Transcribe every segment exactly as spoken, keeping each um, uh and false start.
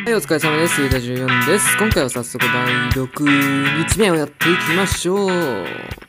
はい、お疲れ様です。ゆうたじゅうよんです。今回は早速だいろくにちめをやっていきましょう。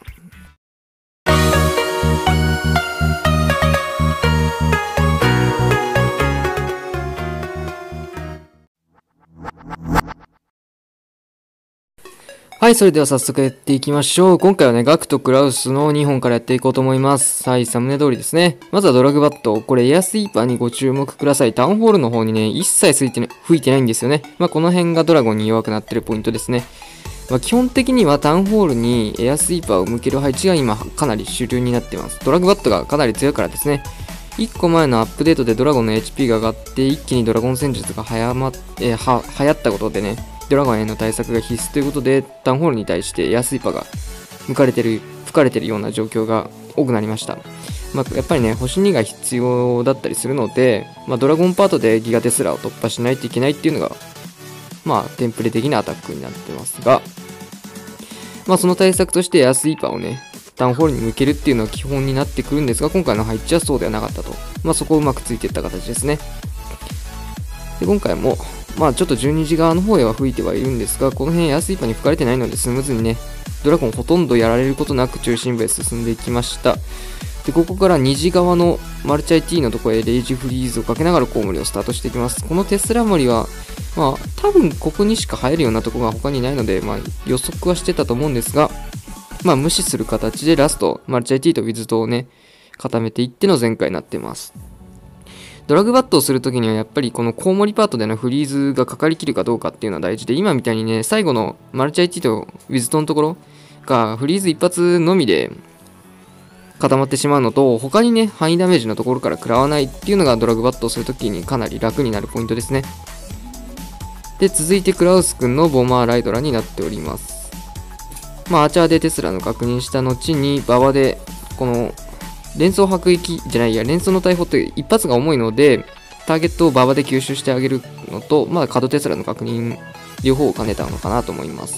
はい、それでは早速やっていきましょう。今回はね、ガクとクラウスのにほんからやっていこうと思います。はい、サムネ通りですね。まずはドラグバット。これエアスイーパーにご注目ください。タウンホールの方にね、一切吹いてね、吹いてないんですよね。まあ、この辺がドラゴンに弱くなってるポイントですね。まあ、基本的にはタウンホールにエアスイーパーを向ける配置が今かなり主流になっています。ドラグバットがかなり強いからですね。いっこまえのアップデートでドラゴンの エイチピー が上がって一気にドラゴン戦術が早まっ、えー、は流行ったことでね、ドラゴンへの対策が必須ということで、タウンホールに対してエアスイーパーが向かれてる、吹かれてるような状況が多くなりました。まあ、やっぱりね、星にが必要だったりするので、まあ、ドラゴンパートでギガテスラを突破しないといけないっていうのが、まあ、テンプレ的なアタックになってますが、まあ、その対策としてエアスイーパーをね、タウンホールに向けるっていうのは基本になってくるんですが、今回の配置はそうではなかったと。まあ、そこをうまくついていった形ですね。で、今回も、まあちょっとじゅうにじ側の方へは吹いてはいるんですが、この辺エアスイーパーに吹かれてないのでスムーズにね、ドラゴンほとんどやられることなく中心部へ進んでいきました。で、ここからにじ側のマルチ アイティー のところへレイジフリーズをかけながらコウモリをスタートしていきます。このテスラモリは、まあ多分ここにしか入るようなところが他にないので、まあ予測はしてたと思うんですが、まあ無視する形でラスト、マルチ アイティー とウィズトをね、固めていっての前回になってます。ドラグバットをするときにはやっぱりこのコウモリパートでのフリーズがかかりきるかどうかっていうのは大事で、今みたいにね、最後のマルチ アイティー とウィズトのところがフリーズ一発のみで固まってしまうのと、他にね、範囲ダメージのところから食らわないっていうのがドラグバットをするときにかなり楽になるポイントですね。で、続いてクラウス君のボマーライドラになっております。まあ、アーチャーでテスラの確認した後に、馬場でこの連想迫撃じゃないや、連想の大砲って一発が重いので、ターゲットを馬場で吸収してあげるのと、まあ、カードテスラの確認、両方を兼ねたのかなと思います。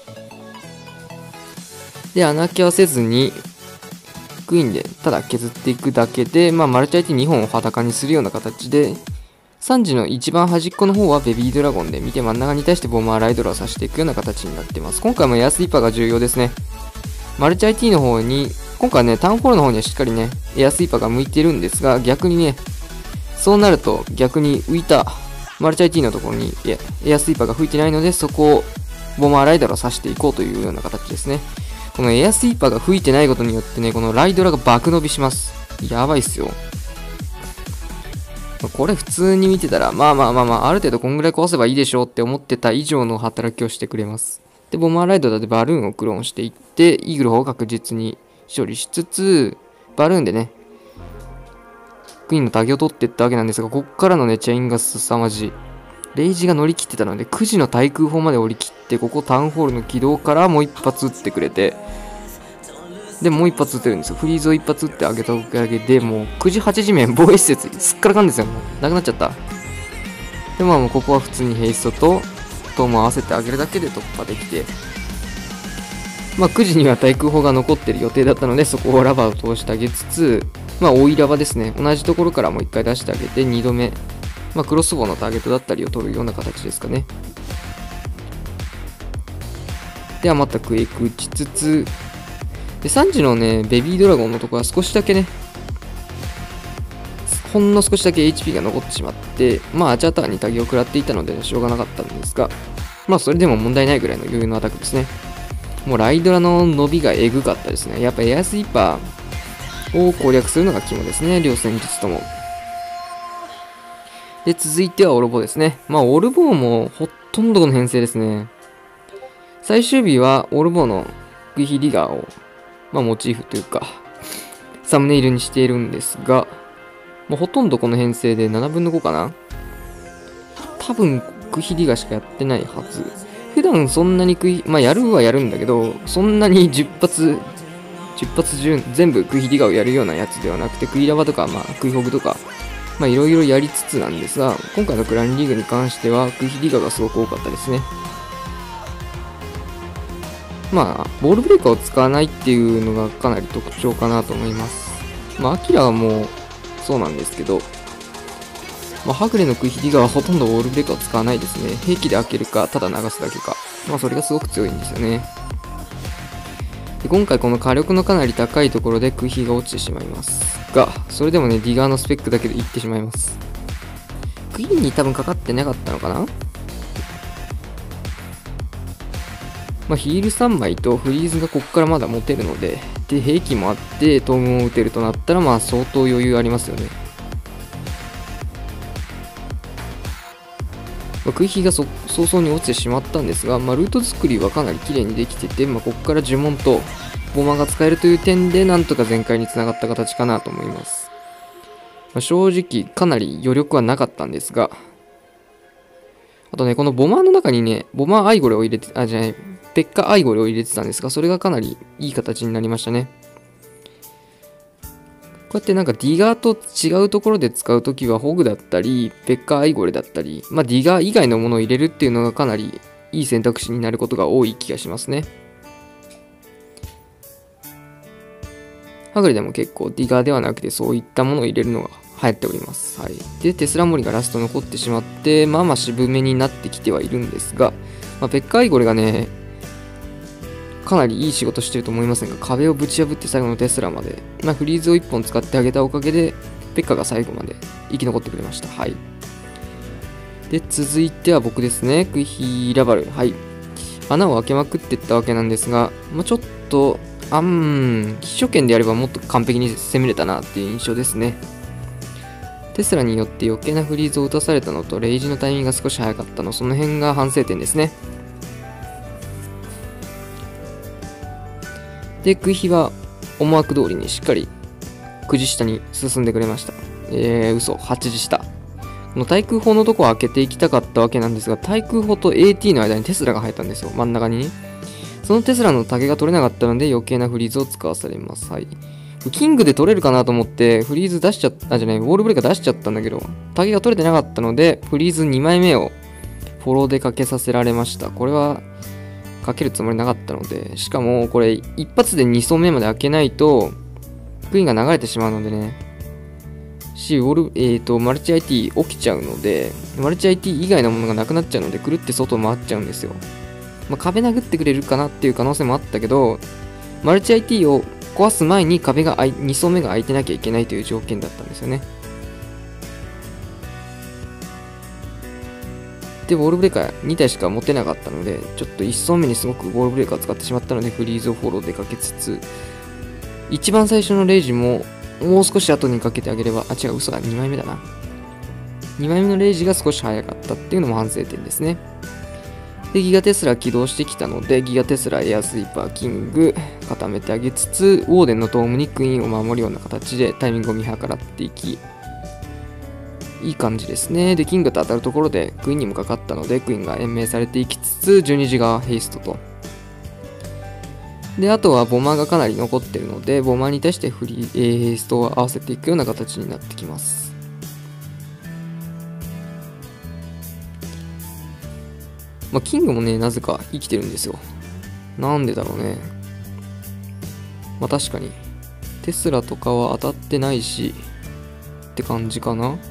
で、穴開けはせずに、クイーンでただ削っていくだけで、まあ、マルチ アイティーにほんを裸にするような形で、さんじの一番端っこの方はベビードラゴンで、見て真ん中に対してボマーライドラを刺していくような形になっています。今回もエアスイーパーが重要ですね。マルチ アイティー の方に、今回はね、タウンホールの方にはしっかりね、エアスイーパーが向いてるんですが、逆にね、そうなると逆に浮いたマルチ アイティー のところにエアスイーパーが吹いてないので、そこをボマーライドラを刺していこうというような形ですね。このエアスイーパーが吹いてないことによってね、このライドラが爆伸びします。やばいっすよ。これ普通に見てたら、まあまあまあまあ、ある程度こんぐらい壊せばいいでしょうって思ってた以上の働きをしてくれます。で、ボマーライドラでバルーンをクローンしていって、イーグルを確実に処理しつつ、バルーンでね、クイーンのタゲを取っていったわけなんですが、ここからのね、チェインが凄まじい。レイジが乗り切ってたので、くじの対空砲まで降り切って、ここタウンホールの軌道からもう一発撃ってくれて、で、もう一発撃てるんですよ。フリーズを一発撃ってあげたおかげで、もうくじはちじ面防衛施設、すっからかんですよ。もうなくなっちゃった。で、まあもうここは普通にヘイストと、トームを合わせてあげるだけで突破できて、まあ、くじには対空砲が残ってる予定だったので、そこをラバーを通してあげつつ、まあ、追いラバですね。同じところからもういっかい出してあげて、にどめ、まあ、クロスボウのターゲットだったりを取るような形ですかね。では、またクエイク打ちつつ、で、さんじのね、ベビードラゴンのところは少しだけね、ほんの少しだけ エイチピー が残ってしまって、まあ、アーチャーターンにタゲを食らっていたので、しょうがなかったんですが、まあ、それでも問題ないぐらいの余裕のアタックですね。もうライドラの伸びがエグかったですね。やっぱエアスイーパーを攻略するのが肝ですね。両戦術とも。で、続いてはオルボですね。まあ、オルボもほとんどこの編成ですね。最終日はオルボのグヒリガーを、まあ、モチーフというか、サムネイルにしているんですが、もうほとんどこの編成でななぶんのごかな。多分、グヒリガーしかやってないはず。普段そんなに食い、まあやるはやるんだけど、そんなにじゅっぱつ、じゅっぱつ順全部クイヒリガをやるようなやつではなくて、クイラバとか、まあクイホグとか、まあいろいろやりつつなんですが、今回のクランリーグに関しては、クイヒリガがすごく多かったですね。まあ、ボールブレイカーを使わないっていうのがかなり特徴かなと思います。まあ、アキラはもうそうなんですけど、 まあ、はぐれのクイヒリガはほとんどウォールブレーカーを使わないですね。兵器で開けるか、ただ流すだけか。まあ、それがすごく強いんですよね。で今回この火力のかなり高いところでクイヒが落ちてしまいますが、それでもね、ディガーのスペックだけでいってしまいます。クイーンに多分かかってなかったのかな。まあ、ヒールさんまいとフリーズがここからまだ持てるので、で、兵器もあって、トームを打てるとなったら、まあ、相当余裕ありますよね。まあ、クイヒがそ早々に落ちてしまったんですが、まあ、ルート作りはかなり綺麗にできてて、まあ、ここから呪文とボマが使えるという点で、なんとか全開につながった形かなと思います。まあ、正直、かなり余力はなかったんですが、あとね、このボマーの中にね、ボマーアイゴレを入れて、あ、じゃない、ペッカアイゴレを入れてたんですが、それがかなりいい形になりましたね。こうやってなんかディガーと違うところで使うときはホグだったり、ペッカーアイゴレだったり、まあディガー以外のものを入れるっていうのがかなりいい選択肢になることが多い気がしますね。ハグレでも結構ディガーではなくてそういったものを入れるのが流行っております。はい。で、テスラモリがラスト残ってしまって、まあまあ渋めになってきてはいるんですが、まあ、ペッカーアイゴレがね、かなりいい仕事してると思いますが、壁をぶち破って最後のテスラまで、まあ、フリーズをいっぽん使ってあげたおかげで、ペッカが最後まで生き残ってくれました。はい。で、続いては僕ですね。クイヒラバル。はい。穴を開けまくっていったわけなんですが、まあ、ちょっと、あーん、秘書権でやればもっと完璧に攻めれたなっていう印象ですね。テスラによって余計なフリーズを打たされたのと、レイジのタイミングが少し早かったの、その辺が反省点ですね。で、クイヒは思惑通りにしっかりくじ下に進んでくれました。えー、嘘、はちじ下。この対空砲のとこを開けていきたかったわけなんですが、対空砲と エーティー の間にテスラが入ったんですよ、真ん中にね。そのテスラの竹が取れなかったので余計なフリーズを使わされます。はい。キングで取れるかなと思ってフリーズ出しちゃった、あ、じゃない、ウォールブレーカー出しちゃったんだけど、竹が取れてなかったので、フリーズにまいめをフォローでかけさせられました。これは、かけるつもりなかったので、しかもこれ一発でに層目まで開けないとクイーンが流れてしまうのでね、し、ウォル、えーと、マルチ アイティー 起きちゃうので、マルチ アイティー 以外のものがなくなっちゃうので、くるって外回っちゃうんですよ。まあ、壁殴ってくれるかなっていう可能性もあったけど、マルチ アイティー を壊す前に壁がに層目が開いてなきゃいけないという条件だったんですよね。で、ウォールブレーカーにたいしか持てなかったので、ちょっといち層目にすごくウォールブレーカーを使ってしまったので、フリーズをフォローでかけつつ、一番最初のレイジも、もう少し後にかけてあげれば、あ、違う、嘘だ、にまいめだな。にまいめのレイジが少し早かったっていうのも反省点ですね。で、ギガテスラ起動してきたので、ギガテスラ、エアスイーパー、キング、固めてあげつつ、ウォーデンのトームにクイーンを守るような形でタイミングを見計らっていき、いい感じですね。で、キングと当たるところでクイーンにもかかったので、クイーンが延命されていきつつ、じゅうにじがヘイストと。で、あとはボマーがかなり残ってるので、ボマーに対してフリー、えー、ヘイストを合わせていくような形になってきます。まあ、キングもね、なぜか生きてるんですよ。なんでだろうね。まあ、確かに。テスラとかは当たってないし、って感じかな。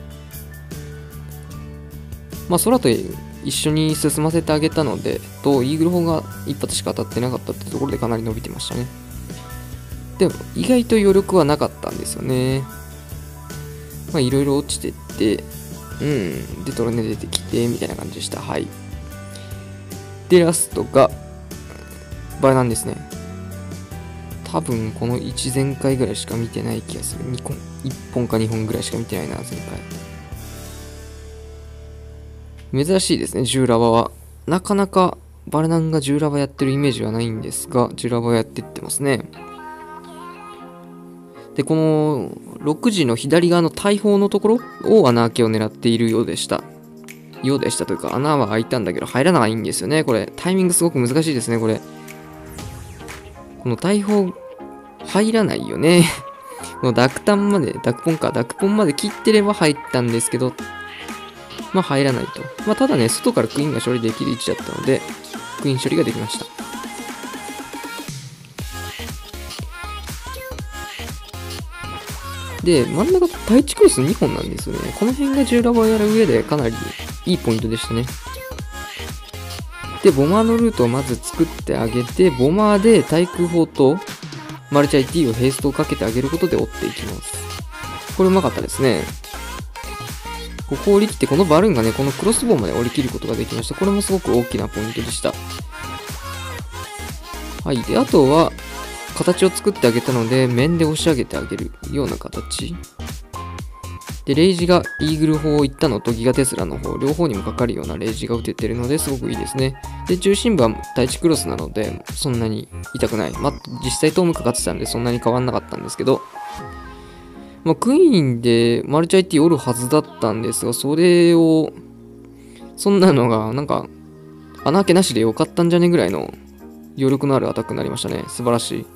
まあ、空と一緒に進ませてあげたので、と、イーグル砲が一発しか当たってなかったってところでかなり伸びてましたね。でも、意外と余力はなかったんですよね。まあ、いろいろ落ちてって、うん、で、トロネ出てきて、みたいな感じでした。はい。で、ラストが、バラなんですね。多分、このいち全開ぐらいしか見てない気がする。にこん、いっぽんかにほんぐらいしか見てないな、全開。珍しいですね、じゅうラバは。なかなかバルナンがじゅうラバやってるイメージはないんですが、じゅうラバやってってますね。で、このろくじの左側の大砲のところを穴開けを狙っているようでした。ようでしたというか、穴は開いたんだけど入らないんですよね、これ。タイミングすごく難しいですね、これ。この大砲、入らないよね。このダクタンまで、ダクポンか、ダクポンまで切ってれば入ったんですけど、まあ入らないと。まあただね、外からクイーンが処理できる位置だったので、クイーン処理ができました。 で、真ん中、対地クロスにほんなんですよね。この辺がじゅうラボをやる上でかなりいいポイントでしたね。で、ボマーのルートをまず作ってあげて、ボマーで対空砲とマルチ アイティー をヘイストをかけてあげることで追っていきます。これうまかったですね。ここを降り切って、このバルーンがね、このクロスボウまで降り切ることができました。これもすごく大きなポイントでした。はい。で、あとは、形を作ってあげたので、面で押し上げてあげるような形。で、レイジがイーグル砲を行ったのとギガテスラの方、両方にもかかるようなレイジが打ててるのですごくいいですね。で、中心部は対地クロスなので、そんなに痛くない。まあ、実際トームかかってたので、そんなに変わんなかったんですけど、まあ、クイーンでマルチ アイティー おるはずだったんですが、それを、そんなのが、なんか、穴開けなしでよかったんじゃねぐらいの余力のあるアタックになりましたね。素晴らしい。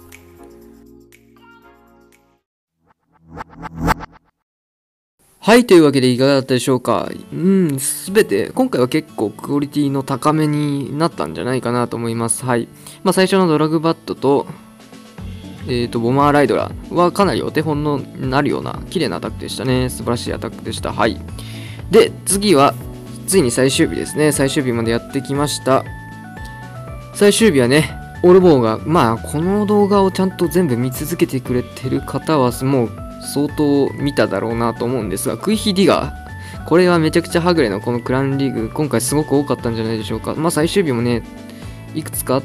はい、というわけでいかがだったでしょうか。うん、すべて、今回は結構クオリティの高めになったんじゃないかなと思います。はい。まあ、最初のドラグバットと、えっと、ボマーライドラはかなりお手本のなるような綺麗なアタックでしたね。素晴らしいアタックでした。はい。で、次は、ついに最終日ですね。最終日までやってきました。最終日はね、オルボーが、まあ、この動画をちゃんと全部見続けてくれてる方は、もう相当見ただろうなと思うんですが、クイヒディガー。これはめちゃくちゃはぐれのこのクランリーグ、今回すごく多かったんじゃないでしょうか。まあ、最終日もね、いくつかあった、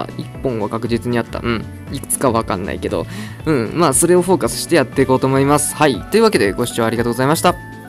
いっぽんは確実にあった。うん。いくつかわかんないけど。うん。まあ、それをフォーカスしてやっていこうと思います。はい。というわけでご視聴ありがとうございました。